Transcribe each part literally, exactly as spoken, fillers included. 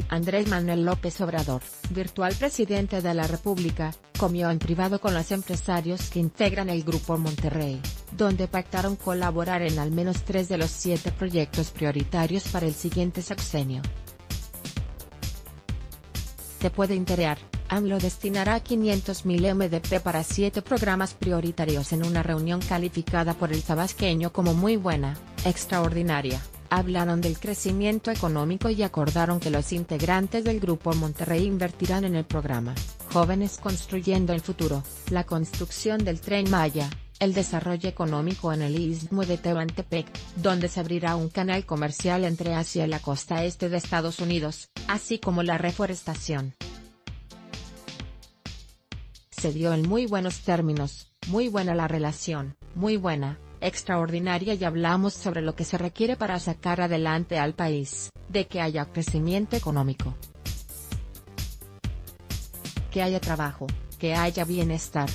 Andrés Manuel López Obrador, virtual presidente de la República, comió en privado con los empresarios que integran el Grupo Monterrey, donde pactaron colaborar en al menos tres de los siete proyectos prioritarios para el siguiente sexenio. Te puede interesar. AMLO destinará quinientos mil M D P para siete programas prioritarios en una reunión calificada por el tabasqueño como muy buena, extraordinaria. Hablaron del crecimiento económico y acordaron que los integrantes del Grupo Monterrey invertirán en el programa Jóvenes Construyendo el Futuro, la construcción del Tren Maya, el desarrollo económico en el Istmo de Tehuantepec, donde se abrirá un canal comercial entre Asia y la costa este de Estados Unidos, así como la reforestación. Se dio en muy buenos términos, muy buena la relación, muy buena, extraordinaria, y hablamos sobre lo que se requiere para sacar adelante al país, de que haya crecimiento económico, que haya trabajo, que haya bienestar,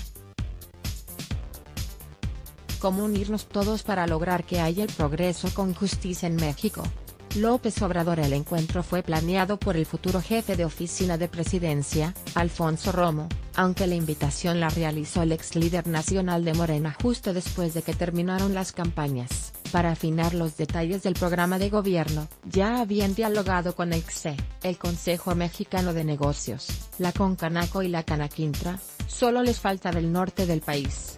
cómo unirnos todos para lograr que haya el progreso con justicia en México. López Obrador. El encuentro fue planeado por el futuro jefe de oficina de presidencia, Alfonso Romo, aunque la invitación la realizó el ex líder nacional de Morena justo después de que terminaron las campañas. Para afinar los detalles del programa de gobierno, ya habían dialogado con el C N E, el Consejo Mexicano de Negocios, la Concanaco y la Canaquintra, solo les falta del norte del país.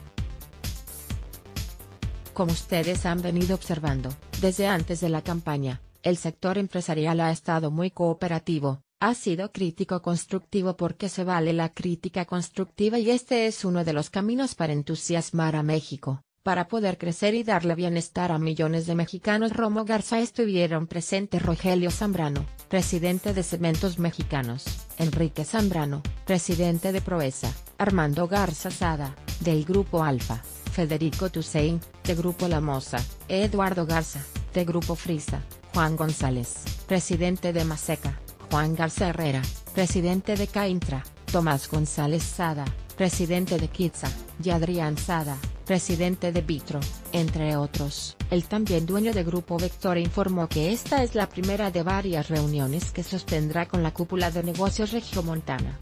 Como ustedes han venido observando, desde antes de la campaña, el sector empresarial ha estado muy cooperativo, ha sido crítico constructivo porque se vale la crítica constructiva y este es uno de los caminos para entusiasmar a México, para poder crecer y darle bienestar a millones de mexicanos. Romo Garza. Estuvieron presentes Rogelio Zambrano, presidente de Cementos Mexicanos, Enrique Zambrano, presidente de Proesa, Armando Garza Sada, del Grupo Alfa, Federico Toussaint, de Grupo La Moza, Eduardo Garza, de Grupo Frisa, Juan González, presidente de Maseca, Juan Garza Herrera, presidente de Caintra, Tomás González Sada, presidente de Kitsa, y Adrián Sada, presidente de Vitro, entre otros. El también dueño de Grupo Vector informó que esta es la primera de varias reuniones que sostendrá con la cúpula de negocios regiomontana.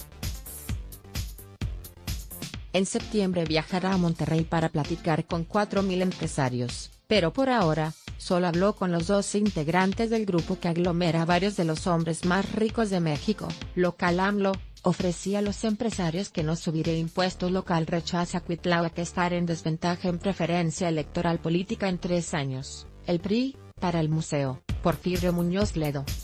En septiembre viajará a Monterrey para platicar con cuatro mil empresarios, pero por ahora, solo habló con los dos integrantes del grupo que aglomera a varios de los hombres más ricos de México. Local. AMLO ofrecía a los empresarios que no subirá impuestos local. Rechaza Cuitláhuac estar en desventaja en preferencia electoral política en tres años. El P R I, para el museo, Porfirio Muñoz Ledo.